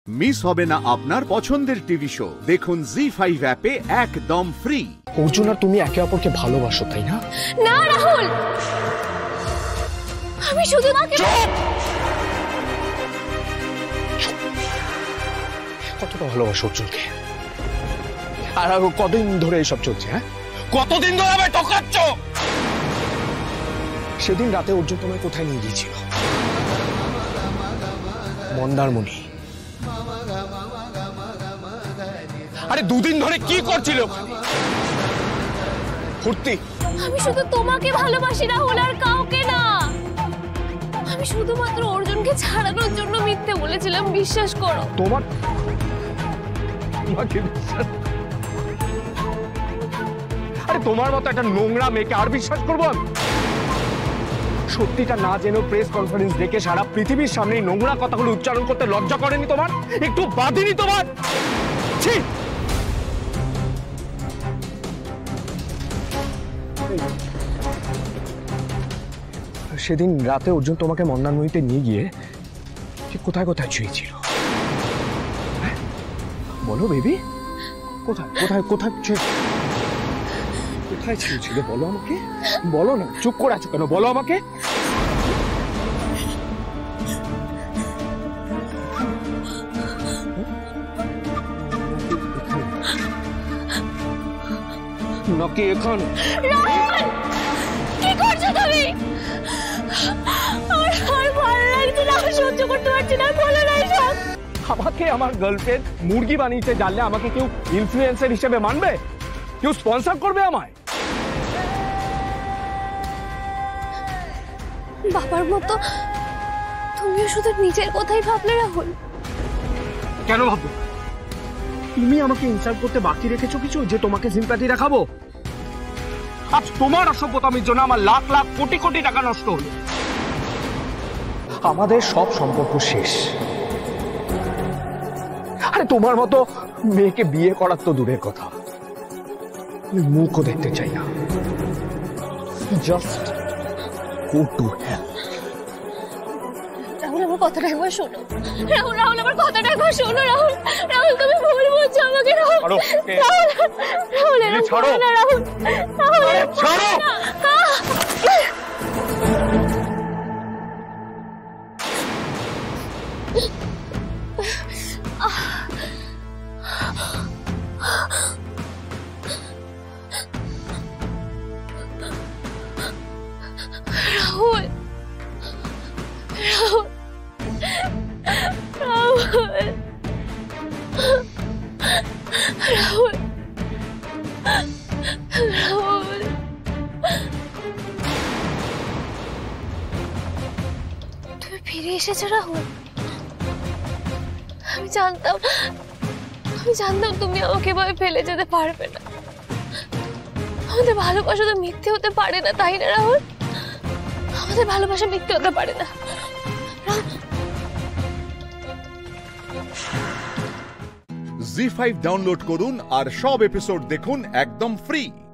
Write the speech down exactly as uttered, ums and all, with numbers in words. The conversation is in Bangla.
মিস হবে না আপনার পছন্দের টিভি শো। দেখুন জি ফাইভ অ্যাপে একদম ফ্রি। অর্জুন আর তুমি একে অপরকে ভালোবাসো, তাই না? না রাহুল, আমি শুধু তাকে। কতটা ভালোবাসো অর্জুনকে? আর কতদিন ধরে এসব চলছে? হ্যাঁ, কতদিন ধরে আমায় ঠকাচ্ছ? সেদিন রাতে অর্জুন তোমায় কোথায় নিয়ে গিয়েছিল? মন্দারমণি। আরে দুদিন ধরে কি করছিল? ফুর্তি। আমি শুধু তোমাকে ভালোবাসি রাহুল, আর কাউকে না। আমি শুধুমাত্র অর্জুনকে ছাড়ানোর জন্য মিথ্যে বলেছিলাম, বিশ্বাস করো। তোমার তোমাকে বিশ্বাস? আরে তোমার মতো একটা নোংরা মেয়েকে আর বিশ্বাস করবো আমি? সত্যিটা না জেনেও প্রেস কনফারেন্স ডেকে সারা পৃথিবীর সামনে নোংরা কথাগুলো উচ্চারণ করতে লজ্জা করেনি তোমার? একটু বাদিনি তোমার? ছি! সেদিন রাতে অর্জুন তোমাকে মন্দারমণিতে নিয়ে গিয়ে কোথায় কোথায় ছুঁয়েছিল? বলো বেবি, কোথায় কোথায় কোথায় কোথায় ছুঁয়েছিল? বলো আমাকে, বলো না, চুপ করে আছো কেন? বলো আমাকে। নাকি এখন? কি করছো তুমি? আর আর ভালো লাগছে না, সহ্য করতে পারছি না। বলো না এসব। আমাকে আমার গার্লফ্রেন্ড মুরগি বানিয়েছে জানলে আমাকে কেউ ইনফ্লুয়েন্সার হিসেবে মানবে? কেউ স্পন্সর করবে আমায়? বাবার মতো তুমিও শুধু নিজের কথাই ভাবলে রাহুল। কেন ভাববো? তুমি আমাকে ইনসাল্ট করতে বাকি রেখেছো কিছু যে তোমাকে সিম্প্যাথি দেখাবো? আজ তোমার অসভ্যতামির জন্য আমার লাখ লাখ কোটি কোটি টাকা নষ্ট হলো। আমাদের সব সম্পর্ক শেষ। আরে তোমার মতো মেয়েকে বিয়ে করার তো দূরের কথা, আমি মুখও দেখতে চাই না। Just go to hell. Rahul, আমার কথাটা একবার শোনো। রাহুল রাহুল আমার কথাটা একবার শোনো। রাহুল রাহুল তুমি ভুল বুঝছো আমাকে। রাহুল রাহুল রাহুল এরকম করো না। রাহুল রাহুল ছাড়ো। রাহুল রাহুল রাহুল রাহুল তুমি ফিরে এসেছো রাহুল। আমি জানতাম আমি জানতাম তুমি আমাকে এভাবে ফেলে যেতে পারবে না। আমাদের ভালোবাসা তো মিথ্যে হতে পারে না, তাই না রাহুল? আমাদের ভালোবাসা মিথ্যে হতে পারে না। জি ফাইভ ডাউনলোড করুন আর সব এপিসোড দেখুন একদম ফ্রি।